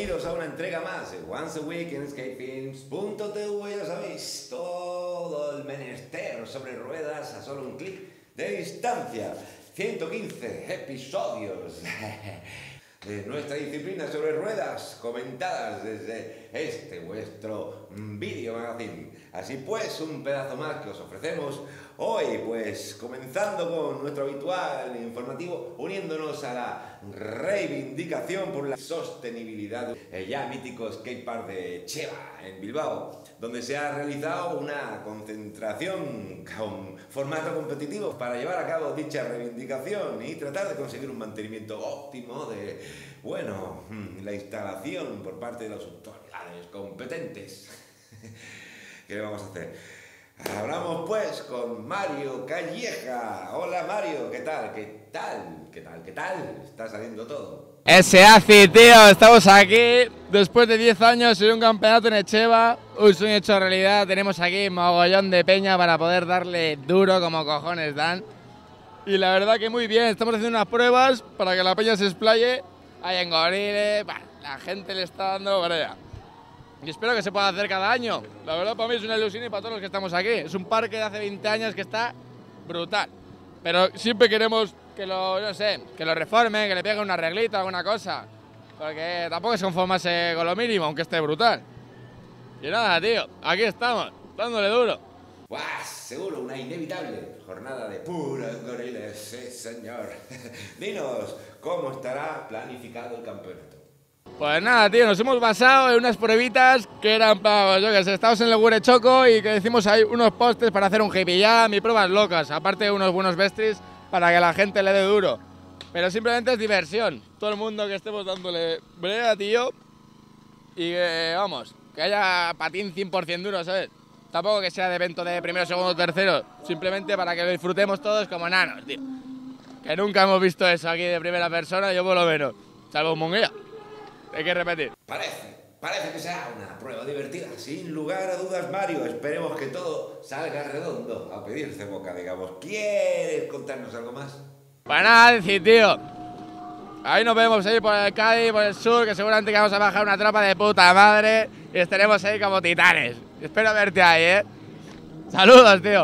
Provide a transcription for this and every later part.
bienvenidos a una entrega más de Once a Week en skatefilms.tv. Ya sabéis, todo el menester sobre ruedas a solo un clic de distancia. 115 episodios de nuestra disciplina sobre ruedas, comentadas desde este vuestro vídeo magazine. Así pues, un pedazo más que os ofrecemos hoy, pues comenzando con nuestro habitual informativo, uniéndonos a la reivindicación por la sostenibilidad del ya mítico skatepark de Cheva en Bilbao, donde se ha realizado una concentración con formato competitivo para llevar a cabo dicha reivindicación y tratar de conseguir un mantenimiento óptimo de, bueno, la instalación por parte de las autoridades competentes. ¿Qué le vamos a hacer? Hablamos pues con Mario Calleja. Hola Mario, ¿qué tal? ¿Qué tal? ¿Qué tal? ¿Qué tal? ¿Está saliendo todo? Ese ACI, tío, estamos aquí después de 10 años en un campeonato en Echeva, un sueño hecho realidad. Tenemos aquí mogollón de peña para poder darle duro como cojones dan. Y la verdad que muy bien, estamos haciendo unas pruebas para que la peña se explaye. Hay en Gorile, la gente le está dando brea. Y espero que se pueda hacer cada año. La verdad para mí es una ilusión y para todos los que estamos aquí. Es un parque de hace 20 años que está brutal. Pero siempre queremos que lo, no sé, que lo reformen, que le peguen una arreglito, alguna cosa. Porque tampoco es conformarse con lo mínimo, aunque esté brutal. Y nada, tío, aquí estamos, dándole duro. ¡Buah! Seguro una inevitable jornada de puros goriles, sí señor. Dinos, ¿cómo estará planificado el campeonato? Pues nada, tío, nos hemos basado en unas pruebitas que eran para, yo que sé, estamos en el Gurechoco y que decimos ahí unos postes para hacer un hippie jam y pruebas locas, aparte de unos buenos vestris para que la gente le dé duro. Pero simplemente es diversión, todo el mundo que estemos dándole brea, tío, y que, vamos, que haya patín 100% duro, ¿sabes? Tampoco que sea de evento de primero, segundo, tercero, simplemente para que lo disfrutemos todos como enanos, tío. Que nunca hemos visto eso aquí de primera persona, yo por lo menos, salvo un Munguía. Hay que repetir. Parece que será una prueba divertida, sin lugar a dudas, Mario. Esperemos que todo salga redondo, a pedirse boca, digamos. ¿Quieres contarnos algo más? Para nada decir, tío. Ahí nos vemos ahí por el Cádiz, por el sur, que seguramente que vamos a bajar una tropa de puta madre y estaremos ahí como titanes. Espero verte ahí, ¿eh? Saludos, tío.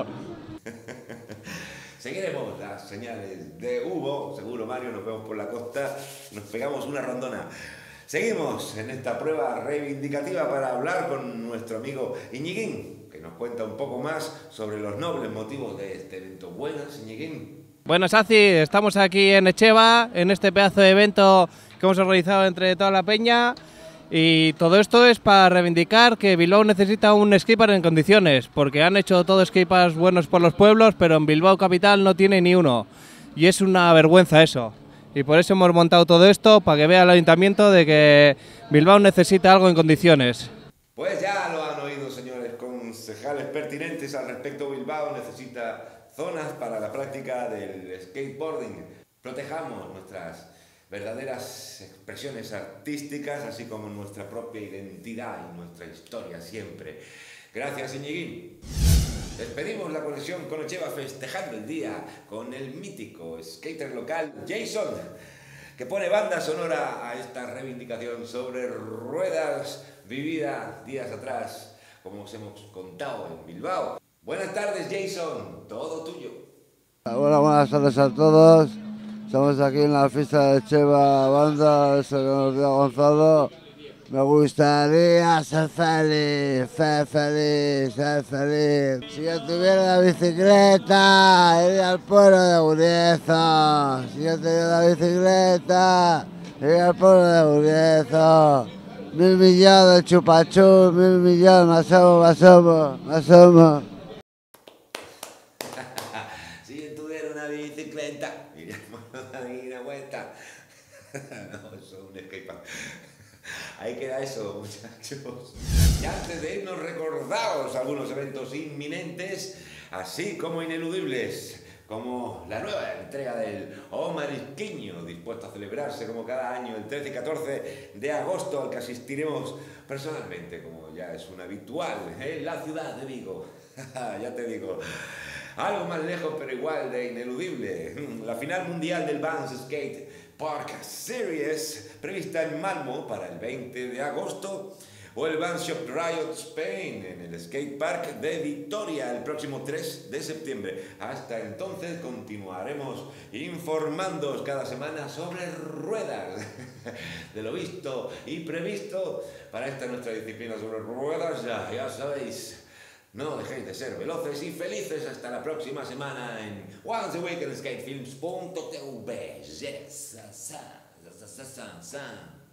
Seguiremos las señales de Hugo, seguro, Mario, nos vemos por la costa, nos pegamos una rondona. Seguimos en esta prueba reivindicativa para hablar con nuestro amigo Iñiguín, que nos cuenta un poco más sobre los nobles motivos de este evento. Buenas, Iñiguín. Bueno, Saci, estamos aquí en Echeva, en este pedazo de evento que hemos organizado entre toda la peña, y todo esto es para reivindicar que Bilbao necesita un skatepark en condiciones, porque han hecho todos skateparks buenos por los pueblos, pero en Bilbao capital no tiene ni uno, y es una vergüenza eso. Y por eso hemos montado todo esto, para que vea el ayuntamiento de que Bilbao necesita algo en condiciones. Pues ya lo han oído, señores concejales pertinentes al respecto. Bilbao necesita zonas para la práctica del skateboarding. Protejamos nuestras verdaderas expresiones artísticas, así como nuestra propia identidad y nuestra historia siempre. Gracias, Iñiguín. Despedimos la conexión con Echeva festejando el día con el mítico skater local Jason, que pone banda sonora a esta reivindicación sobre ruedas vivida días atrás, como os hemos contado en Bilbao. Buenas tardes, Jason, todo tuyo. Hola, buenas tardes a todos. Estamos aquí en la fiesta de Echeva Banda, eso que nos dio Gonzalo. Me gustaría ser feliz, ser feliz, ser feliz. Si yo tuviera la bicicleta, iría al pueblo de Guriezo. Si yo tuviera la bicicleta, iría al pueblo de Guriezo. 1.000 millones de chupachú, 1.000 millones, me asomo. Si yo tuviera una bicicleta, iríamos a dar una vuelta. No, eso es un skatepark. Ahí queda eso, muchachos. Y antes de irnos, recordaos algunos eventos inminentes, así como ineludibles, como la nueva entrega del Omarisquiño, dispuesto a celebrarse como cada año el 13 y 14 de agosto, al que asistiremos personalmente, como ya es un habitual, en la ciudad de Vigo. Ya te digo. Algo más lejos, pero igual de ineludible. La final mundial del Vans Skate Park Series, prevista en Malmo para el 20 de agosto, o el Bandshop Riot Spain en el Skate Park de Vitoria el próximo 3 de septiembre. Hasta entonces continuaremos informándoos cada semana sobre ruedas, de lo visto y previsto para esta nuestra disciplina sobre ruedas. Ya sabéis, no dejéis de ser veloces y felices. Hasta la próxima semana en Once a Week en skatefilms.tv. Yes,